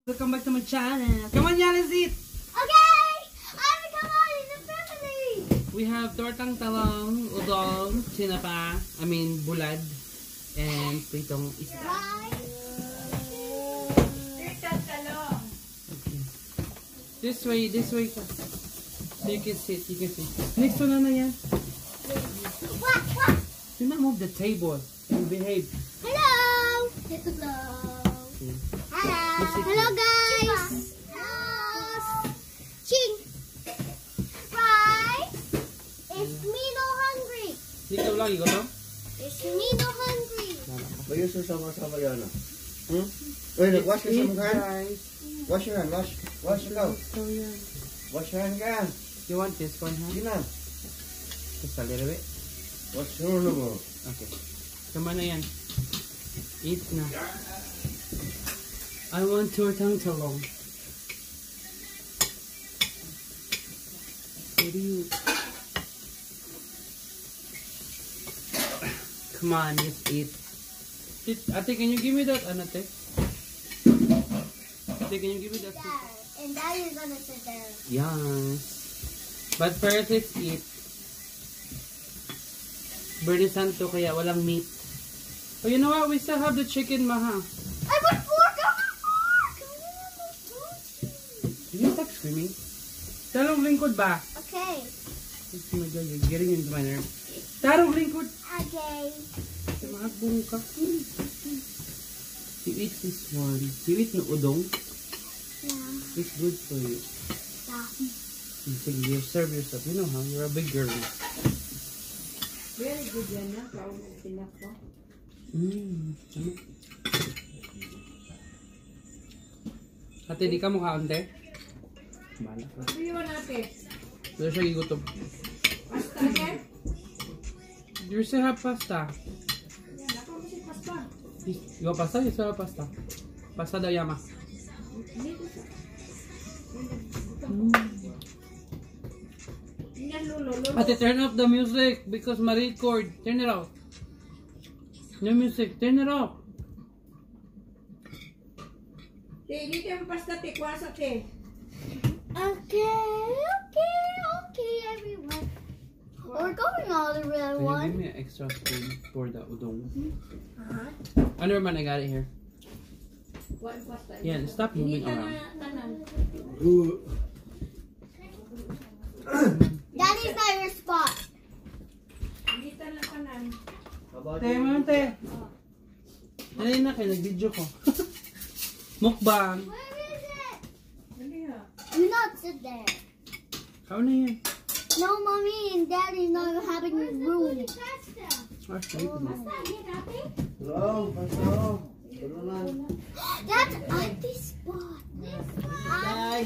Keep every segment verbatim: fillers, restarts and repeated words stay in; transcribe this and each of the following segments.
Welcome back to my channel. Come on, Yana, eat. Okay, I'm come on in the family. We have tortang talong, udong, sinapa, I mean bulad, and pritong isda. Tortang talong. Okay. This way, this way. So you can sit, you can sit. Next one, na yan. What? What? Do not move the table. You behave. Hello. Hello. Okay. Hello. Hello, guys. Hello. Ching. Right. It's me no hungry. Dito lang, ikaw to? It's me no hungry. Bayo sama-sama yan. Hmm? Wait, wash your Eat, hand. guys. Wash your hand. Wash. Wash your hand. So yan. Wash your hand again. You want this one, huh? Sige na. Just a little bit. Wash your hand. Okay. Come on na yan. Eat na. I want tortang talong. What do you... Come on, just eat. Eat. Ate, can you give me that? Ano, ate? Ate, can you give me that? There. And now you're gonna sit there. Yes. But first, let's eat. Birthday Santo, kaya walang meat. Oh, you know what? We still have the chicken, Maha. I want fork. I want fork. Can you stop screaming? Tarong lingkod ba? Okay. Oh my God, you're getting into my nerve. Tarong lingkod. Okay. Magbong ka. You eat this one. You eat no udong. Yeah. It's good for you. Yeah. Sige, you serve yourself. You know how? You're a big girl. Very good yan na. Kaon ang tinako. Mmm. Ate, di ka mukha ante? Bala ka. Ano yun natin? Wala siya gigutom. Pasta yan? You still have pasta. Yan, ako kasi pasta. You have pasta? You still have pasta. Pasta daw, Yama. Mm. Yan, lulo, lulo. Ate, turn off the music because ma-record. Turn it off. No music. Turn it off. Te, dito yung pasta, te. Kwasa, te. Okay, okay, okay, everyone. We're going all the way, Can you give everyone. me an extra spoon for the udong? Aha. Oh, never mind. I got it here. One pasta. Yeah, stop moving Dito around. na, tanan. Daddy's not your spot. Dito na, tanan. Te, man, te. Dali na kayo. Nag-video ko. Mukbang. Where is it? Dali ha. Do not sit there. Kao na yan. No, mommy and daddy's not having room. Ah, sorry po na. Hello, pasok. Tulungan. That's Auntie's spot. Ay.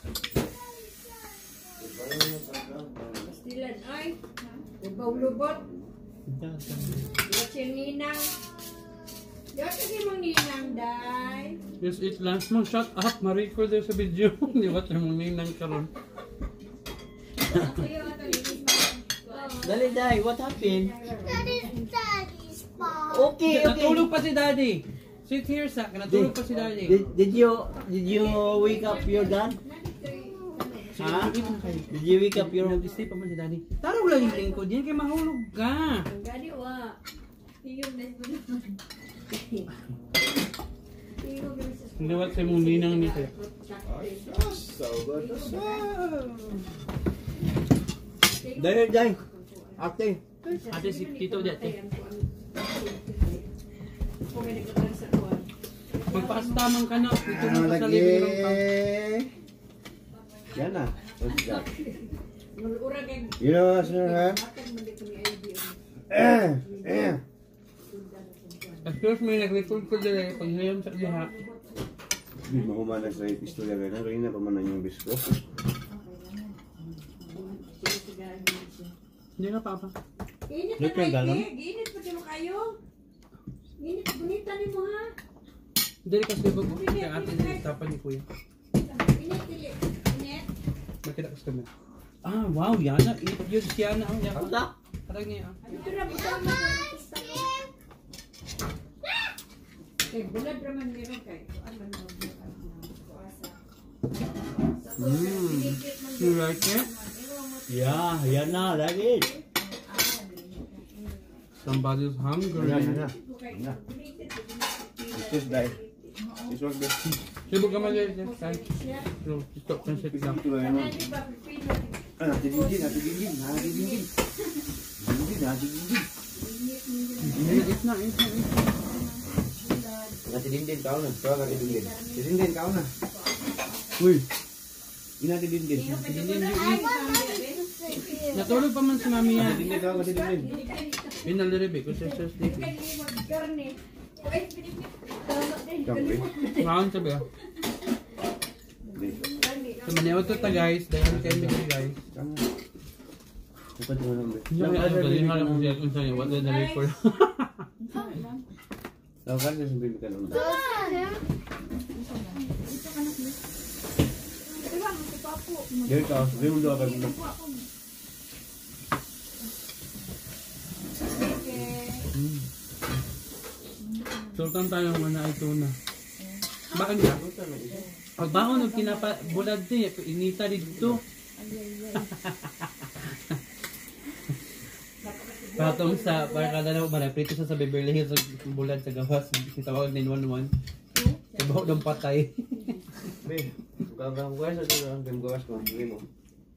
Pastilan, ay. Lubaw-lubot. Watch yung ninang. Diyan kasi mong ninang, day. Just eat lunch mo. Shut up. Ma-record there sa video. Di ba tayo mong ninang karon? Ako yung ito, linis mo. Dali, Day. What happened? That is daddy's spot. Okay, okay. Natulog pa si daddy. Sit here, Sak. Natulog pa si daddy. Did, did you did you wake up your dad? Ha? Eat na kayo. Did you wake up your Nag-sleep pa man si daddy. Tarong lang yung lingkod. Yan kaya mahulog ka. Ang gani, wa. Tingog na ito naman. Tingog na ito. Hindi wat sa mong ninang nito. So good. Day, Day. Ate. Ate si Tito dati. Kung may nagkakaroon sa kuwan. Magpasta man ka na. Dito Ano mo sa lagi? living room ka. Yan na. What's that? Urang kay You know what's in her? atag man dito ni I D. Eh, eh. Excuse me, nag-record ko dili. Paghayam sa diha. Hindi mo kumanas na yung istorya ganyan. Kanina pa man na yung bisko. Hindi na, Papa. Init Look pa yung galon. na Init pa mo kayo. Init, bonita ni mo ha. Dili kasi ba ko kay ate dili tapan ni Kuya. Init, dili. Init. Makita ko sa Ah, wow, Yana. Eat yun si Yana. Ang yaka. Ano? Parang niya. Dito na buta mo. Eh, bulad raman meron kay. Ano man mo. Mm. You like it? Yeah, yan na, like it. Somebody's hungry. Yan na. Yan. This is like. This was the. Sibo ka man dyan. So, stop and sit down. Ah, natigigil, natigigil, natigigil. Natigigil, natigigil. It's not, it's not, it's not. Natidindin kau na. Kau natidindin. Tidindin kau na. Uy, Inatidindin. natulog pa man si mami yan. Natidindin kau, natidindin. In a little bit, kasi siya sleeping. Kampi. Maon sabi ah. So, maniwag to ta guys. Dahil kayo bigay guys. Bukan cuma nambe. Hindi ako alam galing nga kung siya kung saan what the dali for. Tahu kan saya sambil bikin undang. Jadi kau sebelum dua kali undang. Sultan tayo mga ito na. Bakit ka? Pagbaon ng kinapa bulad din, inita dito. Patong sa para kada na ba prito sa Beverly Hills bulad sa gawas si tawag nine one one. Ibaw dong patay. Be, kau kau gua sa tu orang game gawas kau, game mo.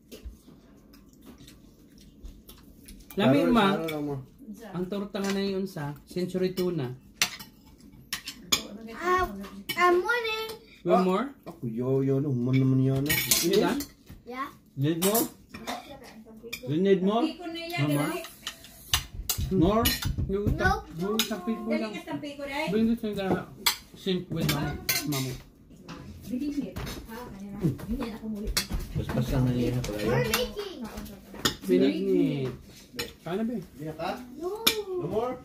Lami ma. Ang torta nga na yun sa Century Tuna. Uh, I'm winning. One more? Aku yo yo no, man naman yan. Ini lang? Yeah. Need more? You need more? More? Yung Nope. yung tapis ko lang. Dali ka tampi ko dai. Bring this in the sink with mama. Mama. Bidinit. Ah, kanina. Hindi ako muli. Pas pasang na niya pala We're yun. making. Binignit. Kaya na ba? No. No more?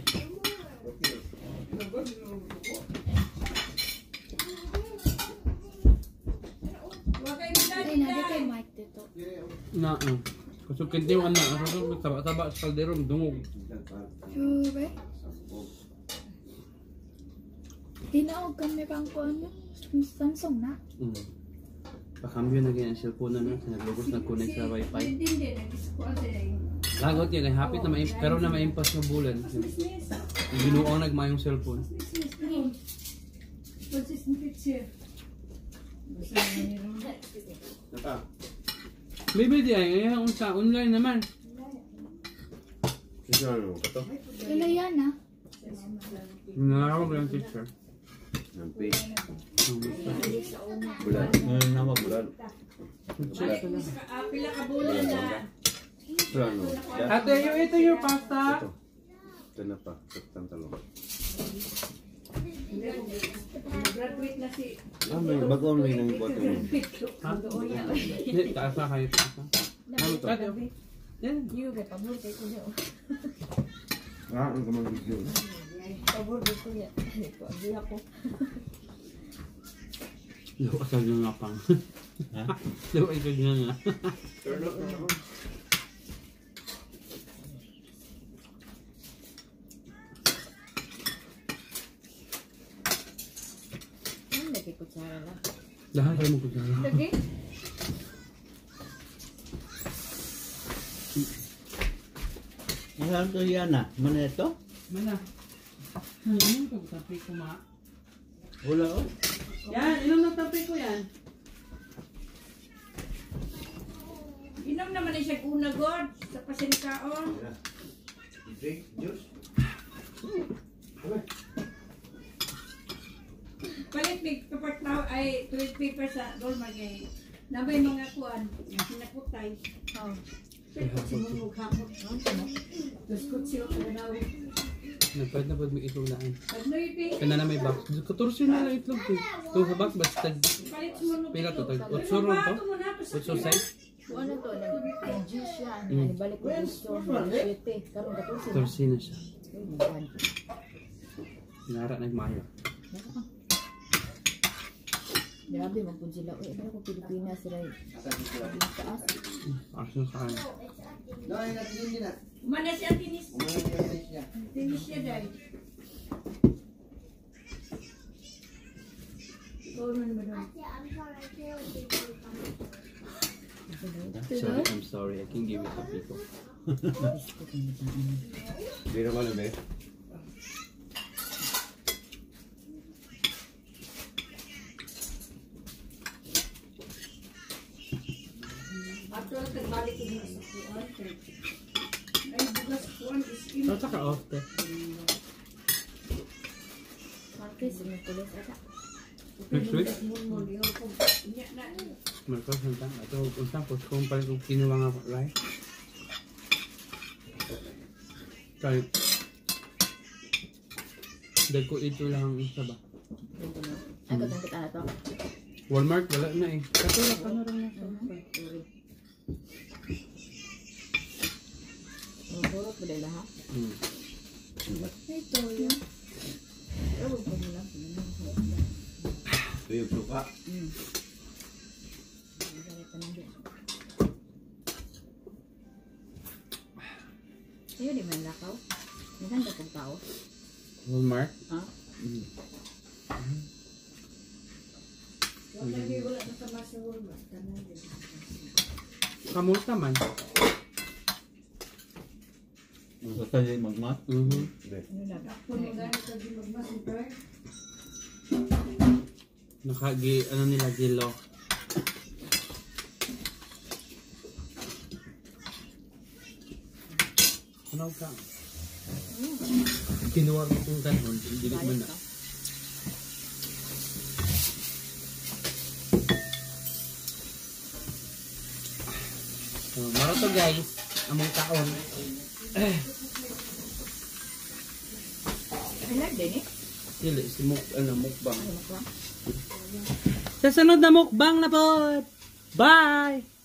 Wa kay Ay, nandito kay Mike dito. Na, uh. Kasi kinti yung anak. Kasi taba-taba sa kalderong dungog. Sure. Tinawag kami pang ko ano? Samsung na. Mm. Pakambyo na ganyan cellphone na na. Naglugos na connect sa wifi. Hindi na diskwal dai. Lagot yun. Ay hapit na maimpas. Pero na maimpas ng bulan. Yung binuang nagmayong cellphone. What's this picture? Nata. Maybe di ay. Ngayon sa online naman. Sino ano? Kato? Wala yan ah. Nanakawag lang teacher. Nampi. Um, Bulan. Ano nama bulan? check ko lang. Ah, pila ka bulan na. Ito ano? Ate, yung ito yung pasta. Ito. Ito na pa. Ito talong. Graduate na si Ah, may bago may nang ibuat mo. Ha? Hindi, taas na kayo. Ano to? Ate, yan. Iyo kay pabor kay kuya. Ah, ang kamang video. Pabor kay kuya. Ito abi ako. Lawa ka nga nga pang. Ha? Lawa ka nga nga. Turn up na naman. Ano lagi kutsara la? Lahat kayo mo kutsara. Lagi? Ano to yan ah? Mana ito? Mana? Ano yung tapi ko ma? Wala oh. Yan, inom ng tapi ko yan. Inom naman na siya una god sa pasinkaon. Drink juice. Palit big paper towel ay toilet paper sa dolma gay. Nabay mga kuan, sinakutay. Oh. Pero si mong hapon, no? Tapos kutsi ko na daw. Nagpahit na pag may isulaan. Pag noipi, Kana na may box. Katorsi na lang itlog ko. Ito sa box, basta palit mo no. pila to. Tag otso ron to. Otso size. Ano to, nag-juice siya. Mm. Balik ko gusto, mag-sweete. Karoon ka to siya. Katorsi na siya. Ay, maghan. Nara na yung mayo. Grabe, magpun sila. Uy, ano ko Pilipinas sila. Taas. Action sa akin. Mana siya tinis. Tinis siya dahil. Ikaw naman ba doon? Yeah, I'm sorry. I can't. Sorry, I'm sorry. I can give it to people. Biro mo be. After nagbalik ko na sa kuwan. Ay, bugas kuwan is in. So, saka off te. Martes, may pulis ata. Next week? Muli ko. Nya na. Marcos, hantang. Ito, unsang po. Kung pala kung kinuha nga right? Kaya, dahil ko ito lang ang isa ba? Ay, gutang kita na to. Walmart, wala na eh. Katulak ka na rin na. Burot ba dahil ha? Hmm. Ito yun. Ewan ko mo lang. Tuyo suka. Hmm. Ayaw di man lakaw. Minsan ka pong tao. Walmart? Ha? Hmm. Wala lagi wala na sama sa Walmart. Tanan din. Kamulta man. Gusto tayo magmat? Mhm. Ano na ba? Kung magana ka di magmasukar. Nakagi, ano nila, gilo. Ano ka? Kinuha mo kung kanon, hindi mo na. So, maro to guys, among taon. Ilag din eh. Dili, si muk, ano, mukbang. Ano ba? Sa sunod na mukbang na po! Bye!